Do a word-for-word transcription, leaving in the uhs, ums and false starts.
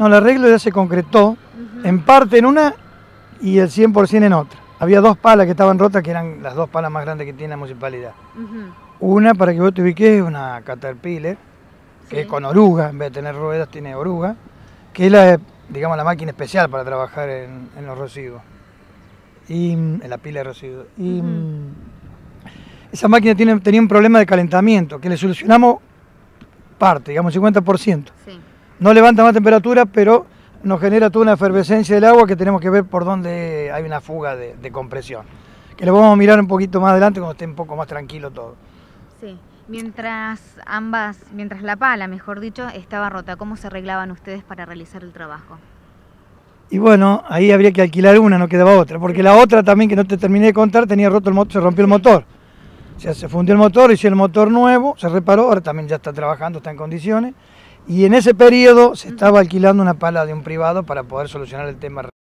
No, el arreglo ya se concretó, uh-huh. en parte en una y el cien por cien en otra. Había dos palas que estaban rotas, que eran las dos palas más grandes que tiene la municipalidad. Uh-huh. Una, para que vos te ubiques, es una Caterpillar, que sí. es con oruga, en vez de tener ruedas tiene oruga, que es la, digamos, la máquina especial para trabajar en, en los residuos, y en la pila de residuos. Y, uh-huh. esa máquina tiene, tenía un problema de calentamiento, que le solucionamos parte, digamos cincuenta por ciento. Sí. No levanta más temperatura, pero nos genera toda una efervescencia del agua que tenemos que ver por dónde hay una fuga de, de compresión. Que lo vamos a mirar un poquito más adelante cuando esté un poco más tranquilo todo. Sí, mientras ambas, mientras la pala, mejor dicho, estaba rota, ¿cómo se arreglaban ustedes para realizar el trabajo? Y bueno, ahí habría que alquilar una, no quedaba otra, porque sí. la otra también, que no te terminé de contar, tenía roto el motor, se rompió sí. el motor. O sea, se fundió el motor, hicieron el motor nuevo, se reparó, ahora también ya está trabajando, está en condiciones. Y en ese periodo se estaba alquilando una pala de un privado para poder solucionar el tema.